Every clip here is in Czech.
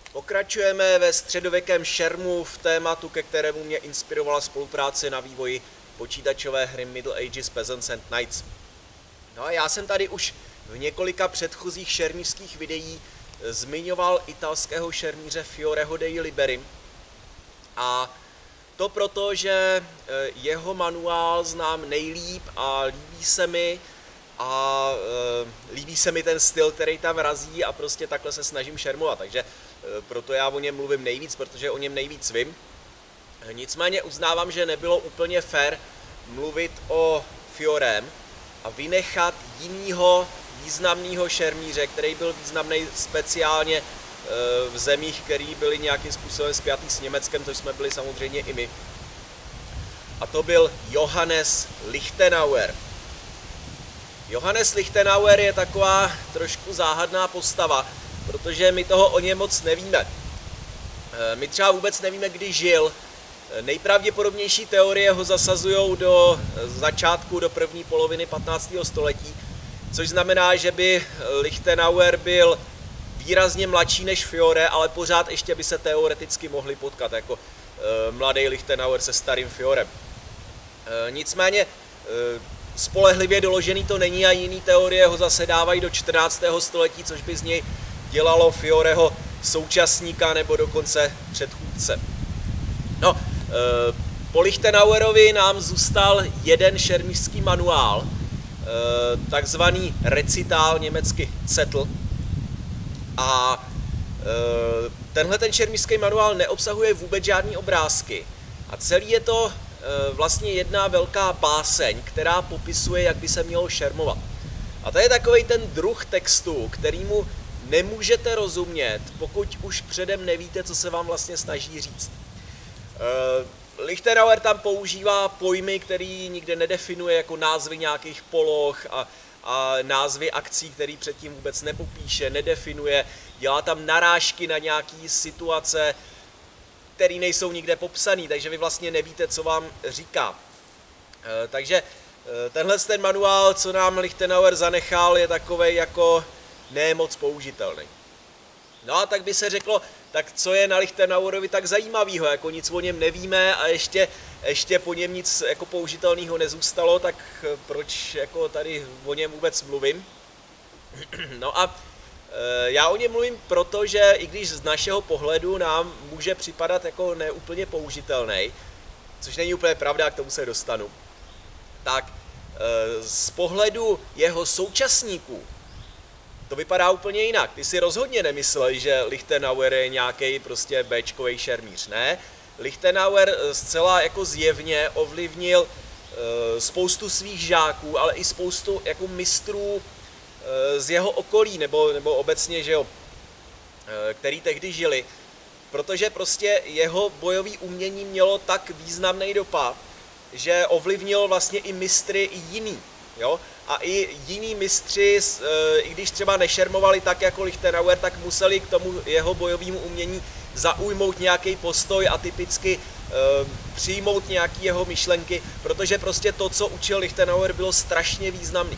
Pokračujeme ve středověkém šermu v tématu, ke kterému mě inspirovala spolupráce na vývoji počítačové hry Middle Ages Peasants and Knights. No a já jsem tady už v několika předchozích šermířských videí zmiňoval italského šermíře Fioreho dei Liberi. A to proto, že jeho manuál znám nejlíp a líbí se mi ten styl, který tam razí a prostě takhle se snažím šermovat, takže proto já o něm mluvím nejvíc, protože o něm nejvíc vím. Nicméně uznávám, že nebylo úplně fair mluvit o Fiorem a vynechat jinýho významného šermíře, který byl významný speciálně v zemích, které byly nějakým způsobem spjatý s Německem, což jsme byli samozřejmě i my. A to byl Johannes Lichtenauer. Johannes Lichtenauer je taková trošku záhadná postava, protože my toho o něm moc nevíme. My třeba vůbec nevíme, kdy žil. Nejpravděpodobnější teorie ho zasazují do začátku, do první poloviny 15. století, což znamená, že by Lichtenauer byl výrazně mladší než Fiore, ale pořád ještě by se teoreticky mohli potkat, jako mladý Lichtenauer se starým Fiorem. Nicméně spolehlivě doložený to není a jiný teorie ho zase dávají do 14. století, což by z něj dělalo Fioreho současníka nebo dokonce předchůdce. No, po Lichtenauerovi nám zůstal jeden šermířský manuál, takzvaný recitál, německy Zettel. A tenhle ten šermířský manuál neobsahuje vůbec žádný obrázky. A celý je to vlastně jedna velká báseň, která popisuje, jak by se mělo šermovat. A to je takovej ten druh textu, kterýmu nemůžete rozumět, pokud už předem nevíte, co se vám vlastně snaží říct. Lichtenauer tam používá pojmy, který nikde nedefinuje, jako názvy nějakých poloh a názvy akcí, který předtím vůbec nepopíše, nedefinuje. Dělá tam narážky na nějaké situace, které nejsou nikde popsané, takže vy vlastně nevíte, co vám říká. Takže tenhle ten manuál, co nám Lichtenauer zanechal, je takovej jako ne moc použitelný. No a tak by se řeklo, tak co je na Lichtenauerovi tak zajímavého, jako nic o něm nevíme a ještě po něm nic jako použitelného nezůstalo, tak proč jako tady o něm vůbec mluvím? No a já o něm mluvím proto, že i když z našeho pohledu nám může připadat jako neúplně použitelný, což není úplně pravda, k tomu se dostanu, tak z pohledu jeho současníků to vypadá úplně jinak. Ty si rozhodně nemysleli, že Lichtenauer je nějaký prostě béčkovej šermíř, ne? Lichtenauer zcela jako zjevně ovlivnil spoustu svých žáků, ale i spoustu jako mistrů z jeho okolí, nebo obecně, že jo, který tehdy žili, protože prostě jeho bojové umění mělo tak významný dopad, že ovlivnil vlastně i mistry i jiný, jo? A i jiní mistři, i když třeba nešermovali tak jako Lichtenauer, tak museli k tomu jeho bojovému umění zaujmout nějaký postoj a typicky přijmout nějaké jeho myšlenky, protože prostě to, co učil Lichtenauer, bylo strašně významný.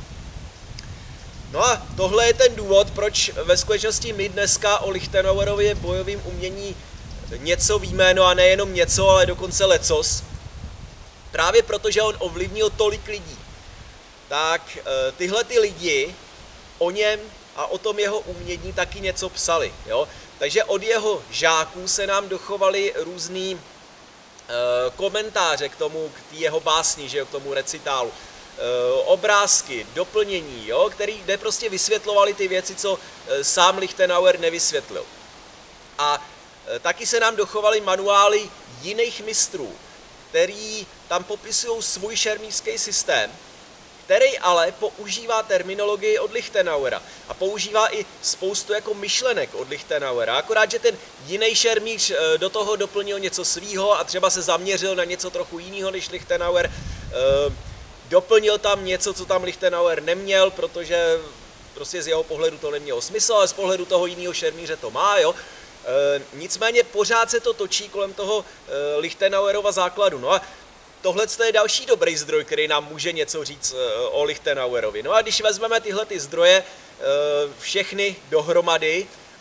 No a tohle je ten důvod, proč ve skutečnosti my dneska o Lichtenauerově bojovém umění něco víme, no a nejenom něco, ale dokonce lecos. Právě protože on ovlivnil tolik lidí. Tak tyhle ty lidi o něm a o tom jeho umění taky něco psali. Jo? Takže od jeho žáků se nám dochovaly různý komentáře k té jeho básni, že jo, k tomu recitálu. Obrázky, doplnění, jo, kde prostě vysvětlovali ty věci, co sám Lichtenauer nevysvětlil. A taky se nám dochovaly manuály jiných mistrů, který tam popisují svůj šermířský systém, který ale používá terminologii od Lichtenauera a používá i spoustu jako myšlenek od Lichtenauera, akorát, že ten jiný šermíř do toho doplnil něco svýho a třeba se zaměřil na něco trochu jiného než Lichtenauer, doplnil tam něco, co tam Lichtenauer neměl, protože prostě z jeho pohledu to nemělo smysl, ale z pohledu toho jiného šermíře to má, jo. Nicméně pořád se to točí kolem toho Lichtenauerova základu. No a tohle je další dobrý zdroj, který nám může něco říct o Lichtenauerovi. No a když vezmeme tyhle ty zdroje všechny dohromady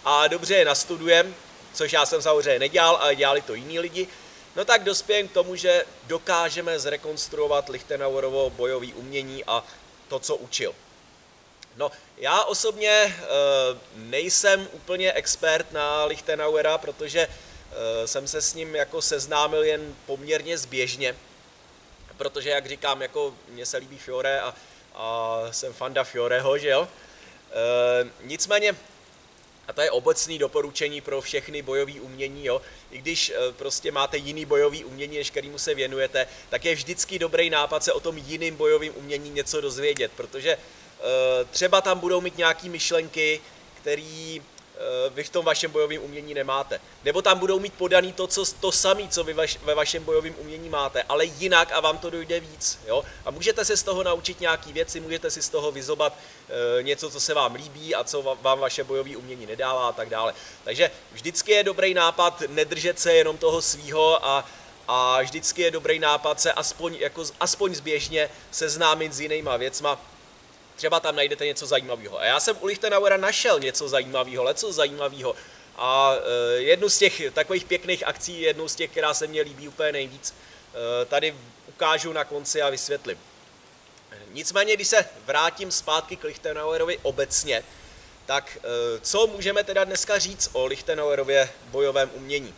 a dobře je nastudujeme, což já jsem samozřejmě nedělal, ale dělali to jiní lidi, no tak dospějeme k tomu, že dokážeme zrekonstruovat Lichtenauerovo bojové umění a to, co učil. No, já osobně nejsem úplně expert na Lichtenauera, protože jsem se s ním jako seznámil jen poměrně zběžně, protože, jak říkám, jako mně se líbí Fiore a jsem fanda Fioreho, že jo. Nicméně, a to je obecné doporučení pro všechny bojové umění, jo, i když prostě máte jiný bojový umění, než kterému se věnujete, tak je vždycky dobrý nápad se o tom jiným bojovým umění něco dozvědět, protože třeba tam budou mít nějaké myšlenky, které vy v tom vašem bojovém umění nemáte. Nebo tam budou mít podaný to samé, co vy ve vašem bojovém umění máte, ale jinak a vám to dojde víc. Jo? A můžete se z toho naučit nějaké věci, můžete si z toho vyzobat něco, co se vám líbí a co vám vaše bojové umění nedává a tak dále. Takže vždycky je dobrý nápad nedržet se jenom toho svýho a vždycky je dobrý nápad se aspoň zběžně seznámit s jinýma věcma. Třeba tam najdete něco zajímavého. A já jsem u Lichtenauera našel něco zajímavého, a jednu z těch takových pěkných akcí, jednu z těch, která se mně líbí úplně nejvíc, tady ukážu na konci a vysvětlím. Nicméně, když se vrátím zpátky k Lichtenauerovi obecně, tak co můžeme teda dneska říct o Lichtenauerově bojovém umění?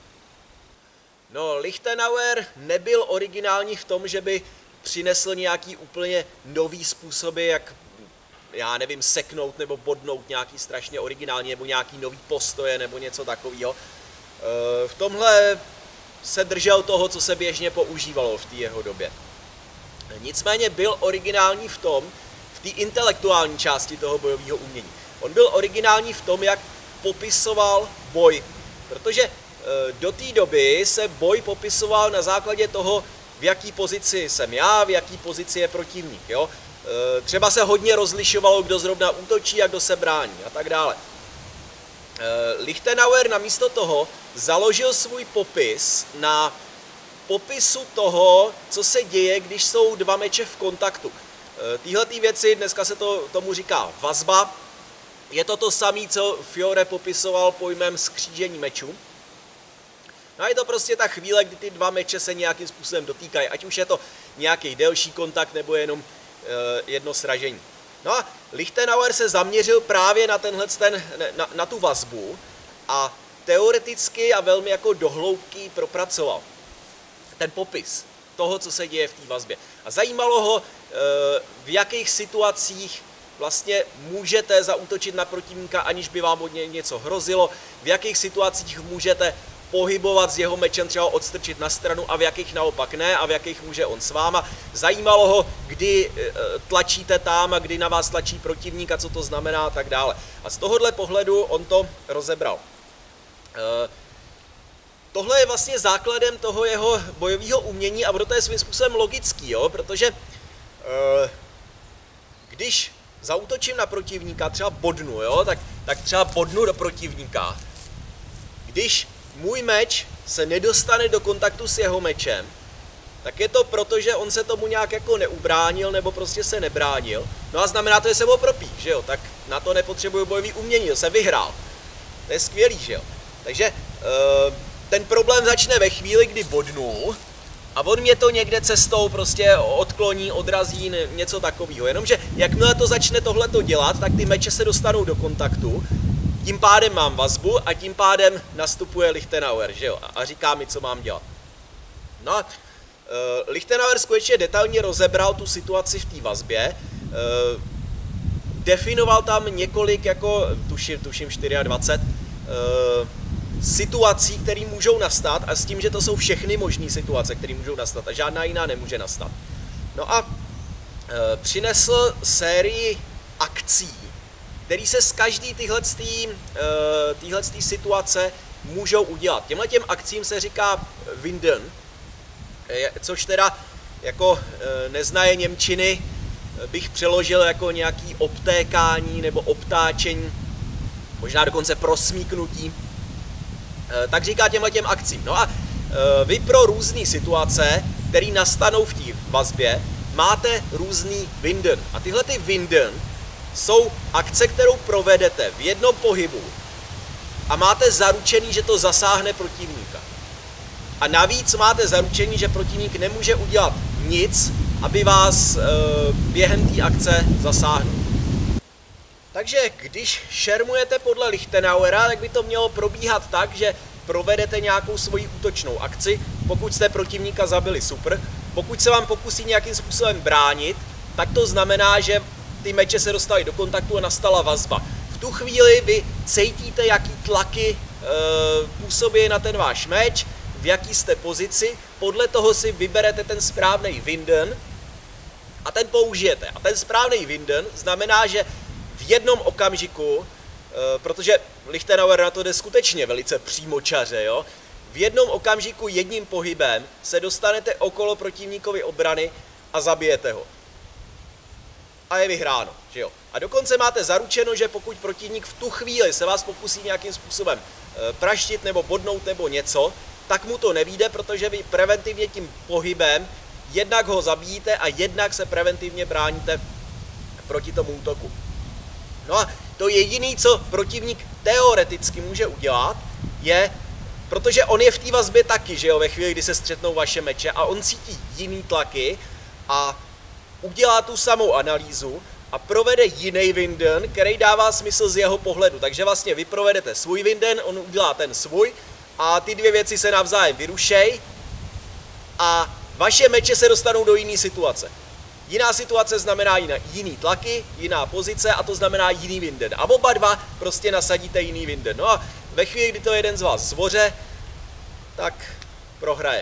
No, Lichtenauer nebyl originální v tom, že by přinesl nějaký úplně nový způsoby, jak, já nevím, seknout nebo bodnout nějaký strašně originální nebo nějaký nový postoje nebo něco takového. V tomhle se držel toho, co se běžně používalo v té jeho době. Nicméně byl originální v té intelektuální části toho bojového umění. On byl originální v tom, jak popisoval boj, protože do té doby se boj popisoval na základě toho, v jaký pozici jsem já, v jaký pozici je protivník. Jo? Třeba se hodně rozlišovalo, kdo zrovna útočí a kdo se brání a tak dále. Lichtenauer namísto toho založil svůj popis na popisu toho, co se děje, když jsou dva meče v kontaktu. Tyhle věci, dneska se tomu říká vazba, je to samé, co Fiore popisoval pojmem skřížení mečů. No a je to prostě ta chvíle, kdy ty dva meče se nějakým způsobem dotýkají, ať už je to nějaký delší kontakt nebo jenom jedno sražení. No a Lichtenauer se zaměřil právě na tu vazbu a teoreticky a velmi jako dohloubky propracoval ten popis toho, co se děje v té vazbě. A zajímalo ho, v jakých situacích vlastně můžete zaútočit na protivníka, aniž by vám od něj něco hrozilo, v jakých situacích můžete pohybovat s jeho mečem, třeba odstrčit na stranu a v jakých naopak ne a v jakých může on s váma. Zajímalo ho, kdy tlačíte tam a kdy na vás tlačí protivník a co to znamená a tak dále. A z tohohle pohledu on to rozebral. Tohle je vlastně základem toho jeho bojového umění a proto je svým způsobem logický, jo? Protože když zaútočím na protivníka, třeba bodnu, jo? Tak třeba bodnu do protivníka. Když můj meč se nedostane do kontaktu s jeho mečem, tak je to proto, že on se tomu nějak jako neubránil nebo prostě se nebránil. No a znamená to, že se ho propí, že jo? Tak na to nepotřebuju bojový umění, to se vyhrál. To je skvělý, že jo? Takže ten problém začne ve chvíli, kdy bodnu a on mě to někde cestou prostě odkloní, odrazí, něco takového. Jenomže jakmile to začne tohleto dělat, tak ty meče se dostanou do kontaktu, tím pádem mám vazbu a tím pádem nastupuje Lichtenauer, že jo? A říká mi, co mám dělat. No a Lichtenauer skutečně detailně rozebral tu situaci v té vazbě, definoval tam několik, jako tuším 24 situací, které můžou nastat a s tím, že to jsou všechny možné situace, které můžou nastat a žádná jiná nemůže nastat. No a přinesl sérii akcí, které se z každé téhle situace můžou udělat. Těmhletěm akcím se říká Winden, což teda jako neznaje němčiny bych přeložil jako nějaký obtékání nebo obtáčení, možná dokonce prosmíknutí. Tak říká těmhletěm akcím. No a vy pro různé situace, které nastanou v té vazbě, máte různý Winden. A tyhle ty Winden jsou akce, kterou provedete v jednom pohybu a máte zaručený, že to zasáhne protivníka. A navíc máte zaručený, že protivník nemůže udělat nic, aby vás během té akce zasáhnul. Takže když šermujete podle Lichtenauera, tak by to mělo probíhat tak, že provedete nějakou svoji útočnou akci. Pokud jste protivníka zabili, super. Pokud se vám pokusí nějakým způsobem bránit, tak to znamená, že ty meče se dostaly do kontaktu a nastala vazba. V tu chvíli vy cítíte, jaký tlaky působí na ten váš meč, v jaký jste pozici, podle toho si vyberete ten správný winden a ten použijete. A ten správný winden znamená, že v jednom okamžiku, protože Lichtenauer na to jde skutečně velice přímočaře, jo? V jednom okamžiku jedním pohybem se dostanete okolo protivníkovy obrany a zabijete ho. A je vyhráno, že jo? A dokonce máte zaručeno, že pokud protivník v tu chvíli se vás pokusí nějakým způsobem praštit nebo bodnout nebo něco, tak mu to nevyjde, protože vy preventivně tím pohybem jednak ho zabijíte a jednak se preventivně bráníte proti tomu útoku. No a to jediné, co protivník teoreticky může udělat, je, protože on je v té vazbě taky, že jo, ve chvíli, kdy se střetnou vaše meče a on cítí jiný tlaky a udělá tu samou analýzu a provede jiný winden, který dává smysl z jeho pohledu. Takže vlastně vy provedete svůj winden, on udělá ten svůj a ty dvě věci se navzájem vyrušejí a vaše meče se dostanou do jiné situace. Jiná situace znamená jiný tlaky, jiná pozice a to znamená jiný winden. A oba dva prostě nasadíte jiný winden. No a ve chvíli, kdy to jeden z vás zvoře, tak prohraje.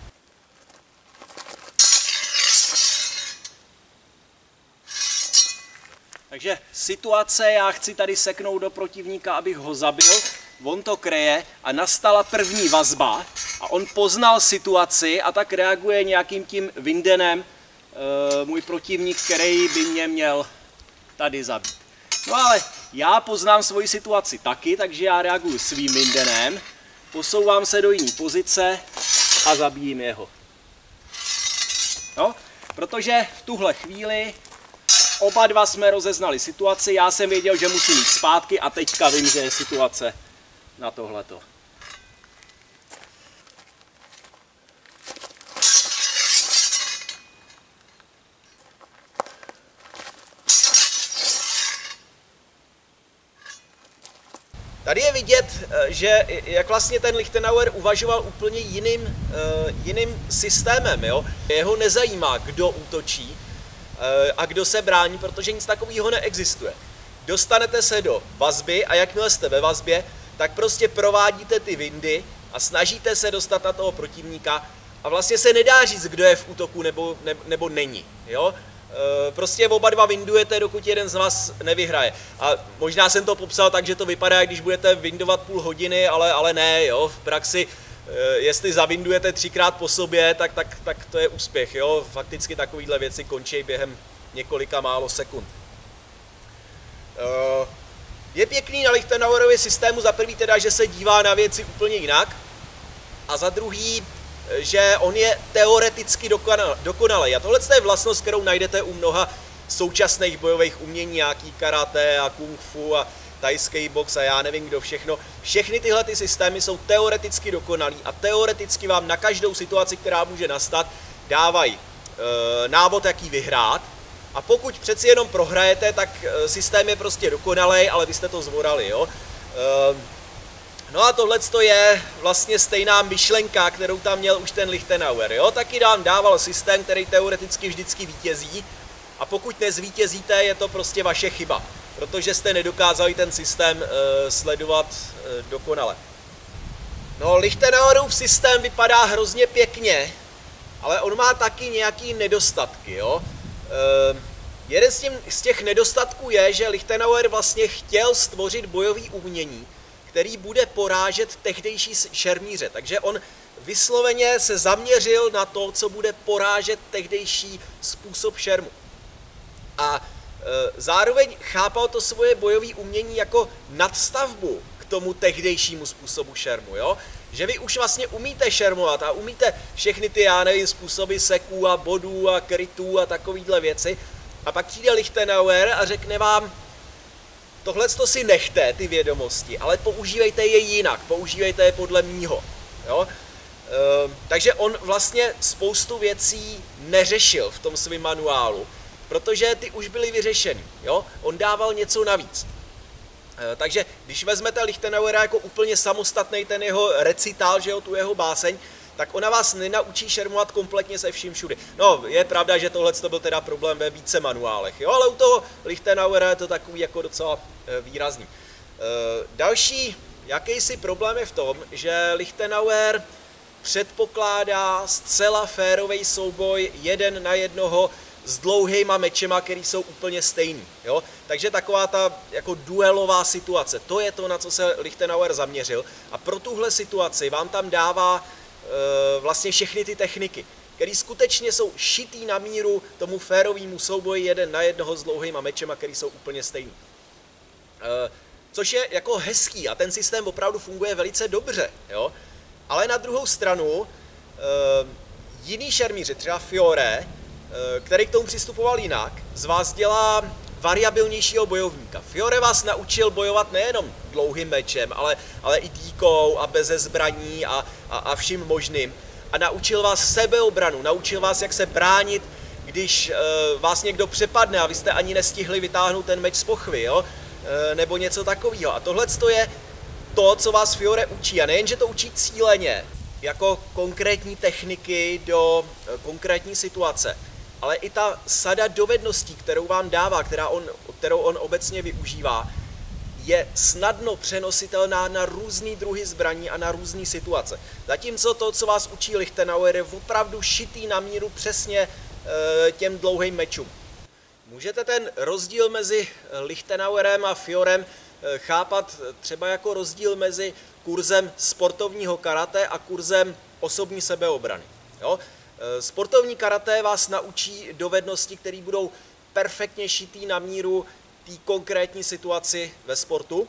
Takže situace, já chci tady seknout do protivníka, abych ho zabil, on to kreje a nastala první vazba a on poznal situaci a tak reaguje nějakým tím windenem můj protivník, který by mě měl tady zabít. No ale já poznám svoji situaci taky, takže já reaguju svým windenem, posouvám se do jiné pozice a zabijím jeho. No, protože v tuhle chvíli oba dva jsme rozeznali situaci, já jsem věděl, že musím jít zpátky a teďka vím, že je situace na tohleto. Tady je vidět, že jak vlastně ten Lichtenauer uvažoval úplně jiným systémem. Jo? Jeho nezajímá, kdo útočí a kdo se brání, protože nic takového neexistuje. Dostanete se do vazby a jakmile jste ve vazbě, tak prostě provádíte ty windy a snažíte se dostat na toho protivníka a vlastně se nedá říct, kdo je v útoku nebo není. Jo? Prostě oba dva windujete, dokud jeden z vás nevyhraje. A možná jsem to popsal tak, že to vypadá, když budete windovat půl hodiny, ale ne, jo, v praxi, jestli zawindujete 3krát po sobě, tak to je úspěch, jo, fakticky takovýhle věci končí během několika málo sekund. Je pěkný na Lichtenauerově systému za prvý teda, že se dívá na věci úplně jinak a za druhý, že on je teoreticky dokonalý. A tohle je vlastnost, kterou najdete u mnoha současných bojových umění, nějaký karate a kung fu a thajský box a já nevím kdo všechno. Všechny tyhle ty systémy jsou teoreticky dokonalý a teoreticky vám na každou situaci, která může nastat, dávají návod, jak ji vyhrát. A pokud přeci jenom prohrajete, tak systém je prostě dokonalý, ale vy jste to zvorali, jo. No a tohle je vlastně stejná myšlenka, kterou tam měl už ten Lichtenauer, jo. Taky nám dával systém, který teoreticky vždycky vítězí a pokud nezvítězíte, je to prostě vaše chyba, protože jste nedokázali ten systém sledovat dokonale. No, Lichtenauerův systém vypadá hrozně pěkně, ale on má taky nějaký nedostatky, jo. Jeden z těch nedostatků je, že Lichtenauer vlastně chtěl stvořit bojový umění, který bude porážet tehdejší šermíře. Takže on vysloveně se zaměřil na to, co bude porážet tehdejší způsob šermu. A zároveň chápal to svoje bojové umění jako nadstavbu k tomu tehdejšímu způsobu šermu. Jo? Že vy už vlastně umíte šermovat a umíte všechny ty, já nevím, způsoby seků a bodů a krytů a takovýhle věci. A pak přijde Lichtenauer a řekne vám, tohle si nechte, ty vědomosti, ale používejte je jinak, používejte je podle mýho. Jo? Takže on vlastně spoustu věcí neřešil v tom svém manuálu, protože ty už byly vyřešeny. Jo? On dával něco navíc. Takže když vezmete Lichtenauera jako úplně samostatný ten jeho recitál, že jo, tu jeho báseň, tak ona vás nenaučí šermovat kompletně se vším všudy. No, je pravda, že tohle byl teda problém ve více manuálech, jo, ale u toho Lichtenauera je to takový jako docela výrazný. Další jakýsi problém je v tom, že Lichtenauer předpokládá zcela férový souboj 1 na 1 s dlouhýma mečema, který jsou úplně stejný. Jo? Takže taková ta jako duelová situace, to je to, na co se Lichtenauer zaměřil. A pro tuhle situaci vám tam dává vlastně všechny ty techniky, které skutečně jsou šitý na míru tomu férovému souboji 1 na 1 s dlouhýma mečema, který jsou úplně stejný. Což je jako hezký a ten systém opravdu funguje velice dobře. Jo? Ale na druhou stranu jiný šermíři, třeba Fiore, který k tomu přistupoval jinak, z vás dělá variabilnějšího bojovníka. Fiore vás naučil bojovat nejenom dlouhým mečem, ale i dýkou a beze zbraní a vším možným. A naučil vás sebeobranu, naučil vás, jak se bránit, když vás někdo přepadne a vy jste ani nestihli vytáhnout ten meč z pochvy, jo? Nebo něco takového. A tohle je to, co vás Fiore učí. A nejen, že to učí cíleně, jako konkrétní techniky do konkrétní situace, ale i ta sada dovedností, kterou vám dává, kterou on obecně využívá, je snadno přenositelná na různý druhy zbraní a na různé situace. Zatímco to, co vás učí Lichtenauer, je opravdu šitý na míru přesně těm dlouhým mečům. Můžete ten rozdíl mezi Lichtenauerem a Fiorem chápat třeba jako rozdíl mezi kurzem sportovního karate a kurzem osobní sebeobrany. Jo? Sportovní karate vás naučí dovednosti, které budou perfektně šitý na míru té konkrétní situaci ve sportu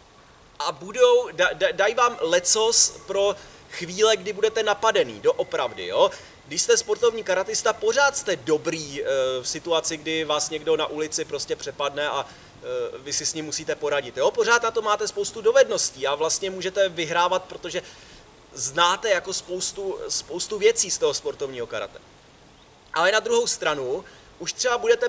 a dají vám lecos pro chvíle, kdy budete napadený, doopravdy. Jo? Když jste sportovní karatista, pořád jste dobrý v situaci, kdy vás někdo na ulici prostě přepadne a vy si s ním musíte poradit. Jo? Pořád na to máte spoustu dovedností a vlastně můžete vyhrávat, protože znáte jako spoustu věcí z toho sportovního karate. Ale na druhou stranu už třeba budete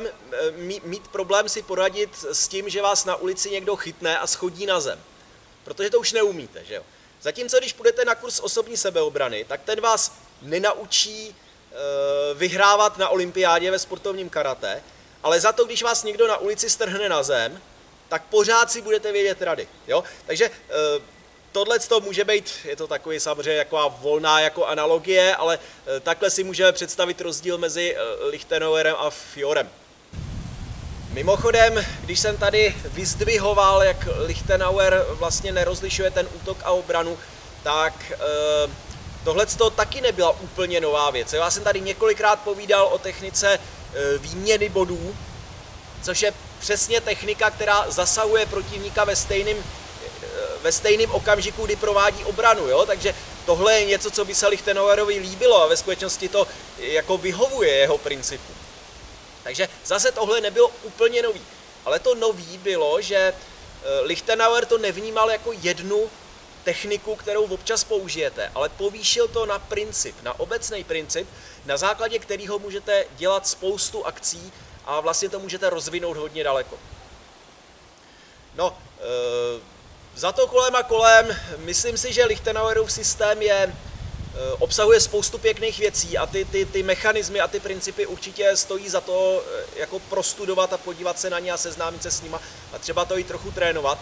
mít problém si poradit s tím, že vás na ulici někdo chytne a schodí na zem. Protože to už neumíte, že jo? Zatímco když půjdete na kurz osobní sebeobrany, tak ten vás nenaučí vyhrávat na olympiádě ve sportovním karate, ale za to, když vás někdo na ulici strhne na zem, tak pořád si budete vědět rady. Jo? Takže tohle to může být, je to takový samozřejmě jako volná jako analogie, ale takhle si můžeme představit rozdíl mezi Lichtenauerem a Fiorem. Mimochodem, když jsem tady vyzdvihoval, jak Lichtenauer vlastně nerozlišuje ten útok a obranu, tak tohle taky nebyla úplně nová věc. Já jsem tady několikrát povídal o technice výměny bodů, což je přesně technika, která zasahuje protivníka ve stejném okamžiku, kdy provádí obranu. Jo? Takže tohle je něco, co by se Lichtenauerovi líbilo a ve skutečnosti to jako vyhovuje jeho principu. Takže zase tohle nebylo úplně nový. Ale to nový bylo, že Lichtenauer to nevnímal jako jednu techniku, kterou občas použijete, ale povýšil to na princip, na obecný princip, na základě kterého můžete dělat spoustu akcí a vlastně to můžete rozvinout hodně daleko. No, za to kolem a kolem, myslím si, že Lichtenauerův systém obsahuje spoustu pěkných věcí a ty mechanismy a ty principy určitě stojí za to jako prostudovat a podívat se na ně a seznámit se s nima a třeba to i trochu trénovat.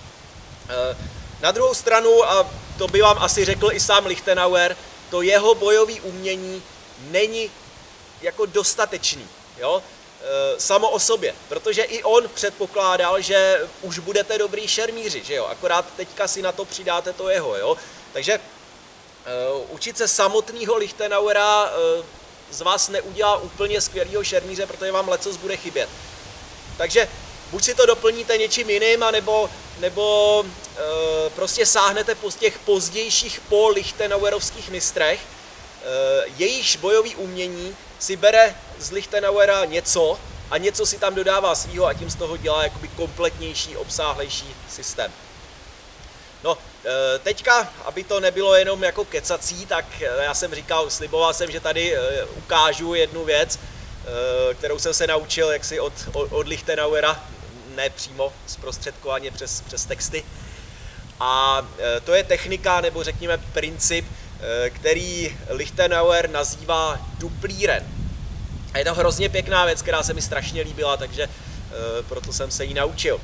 Na druhou stranu, a to by vám asi řekl i sám Lichtenauer, to jeho bojové umění není jako dostatečný, jo? Samo o sobě, protože i on předpokládal, že už budete dobrý šermíři, že jo? Akorát teďka si na to přidáte to jeho, jo? Takže učit se samotného Lichtenauera z vás neudělá úplně skvělýho šermíře, protože vám lecos bude chybět. Takže buď si to doplníte něčím jiným, nebo prostě sáhnete po těch pozdějších po Lichtenauerovských mistrech, jejichž bojový umění si bere z Lichtenauera něco a něco si tam dodává svýho a tím z toho dělá jakoby kompletnější, obsáhlejší systém. No, teďka, aby to nebylo jenom jako kecací, tak já jsem říkal, sliboval jsem, že tady ukážu jednu věc, kterou jsem se naučil jaksi od Lichtenauera, ne přímo zprostředkovaně přes texty. A to je technika, nebo řekněme princip, který Lichtenauer nazývá duplíren. A je to hrozně pěkná věc, která se mi strašně líbila, takže proto jsem se ji naučil.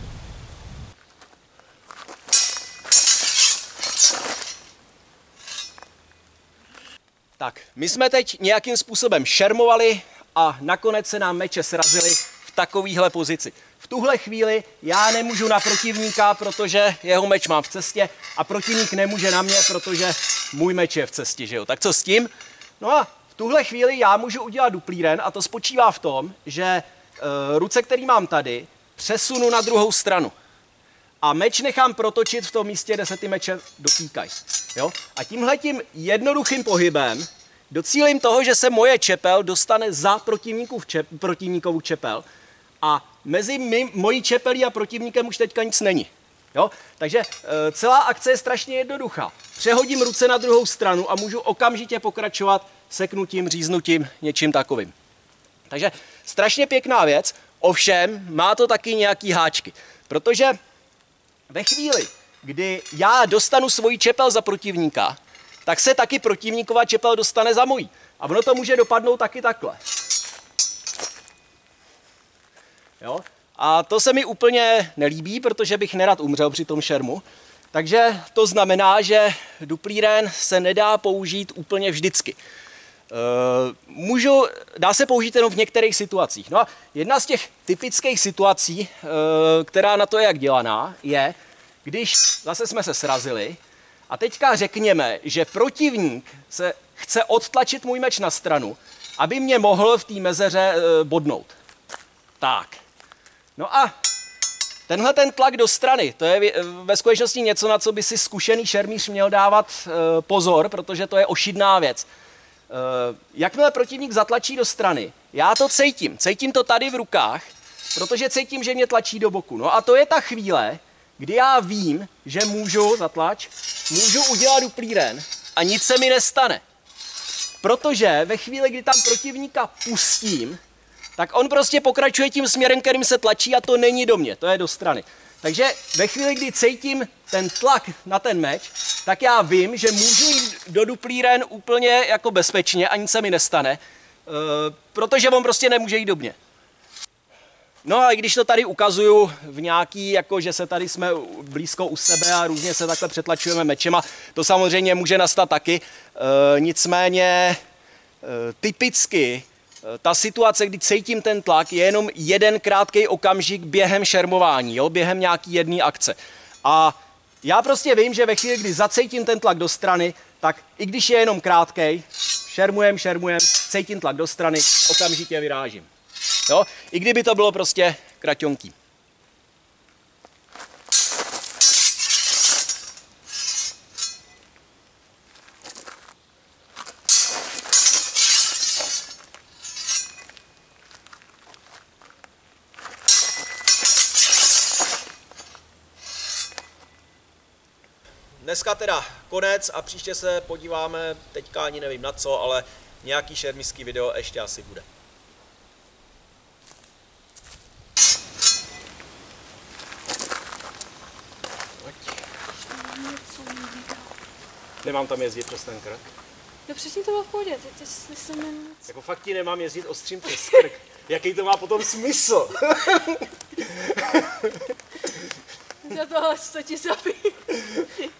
Tak, my jsme teď nějakým způsobem šermovali a nakonec se nám meče srazily v takovéhle pozici. V tuhle chvíli já nemůžu na protivníka, protože jeho meč mám v cestě a protivník nemůže na mě, protože můj meč je v cestě, že jo? Tak co s tím? No a v tuhle chvíli já můžu udělat duplíren a to spočívá v tom, že ruce, který mám tady, přesunu na druhou stranu. A meč nechám protočit v tom místě, kde se ty meče dotýkají. Jo? A tímhletím jednoduchým pohybem docílím toho, že se moje čepel dostane za protivníkovu čepel a mezi mojí čepelí a protivníkem už teďka nic není. Jo? Takže celá akce je strašně jednoduchá. Přehodím ruce na druhou stranu a můžu okamžitě pokračovat seknutím, říznutím, něčím takovým. Takže strašně pěkná věc, ovšem má to taky nějaký háčky, protože ve chvíli, kdy já dostanu svoji čepel za protivníka, tak se taky protivníková čepel dostane za mojí. A ono to může dopadnout taky takhle. Jo? A to se mi úplně nelíbí, protože bych nerad umřel při tom šermu. Takže to znamená, že duplíren se nedá použít úplně vždycky. Dá se použít jenom v některých situacích. No a jedna z těch typických situací, která na to je jak dělaná, je, když zase jsme se srazili a teďka řekněme, že protivník se chce odtlačit můj meč na stranu, aby mě mohl v té mezeře bodnout. Tak. No a tenhle ten tlak do strany, to je ve skutečnosti něco, na co by si zkušený šermíř měl dávat pozor, protože to je ošidná věc. Jakmile protivník zatlačí do strany, já to cítím to tady v rukách, protože cítím, že mě tlačí do boku. No a to je ta chvíle, kdy já vím, že můžu udělat duplíren a nic se mi nestane. Protože ve chvíli, kdy tam protivníka pustím, tak on prostě pokračuje tím směrem, kterým se tlačí a to není do mě, to je do strany. Takže ve chvíli, kdy cítím ten tlak na ten meč, tak já vím, že můžu jít do duplíren úplně jako bezpečně a nic se mi nestane, protože on prostě nemůže jít do mě. No a když to tady ukazuju v nějaký, jako že se tady jsme blízko u sebe a různě se takhle přetlačujeme mečema, to samozřejmě může nastat taky, nicméně typicky ta situace, kdy cítím ten tlak, je jenom jeden krátký okamžik během šermování, jo? Během nějaký jedné akce. A já prostě vím, že ve chvíli, kdy zacítím ten tlak do strany, tak i když je jenom krátkej, šermujem, cítím tlak do strany, okamžitě vyrážím. Jo? I kdyby to bylo prostě kraťonký. Dneska teda konec a příště se podíváme, teďka ani nevím na co, ale nějaký šermířský video ještě asi bude. Nemám tam jezdit přes ten krk? No předtím to bylo v pohodě, teď jsem nic. Jako fakt ti nemám jezdit ostřím přes krk. Jaký to má potom smysl? Za tohle 100 ti zabít.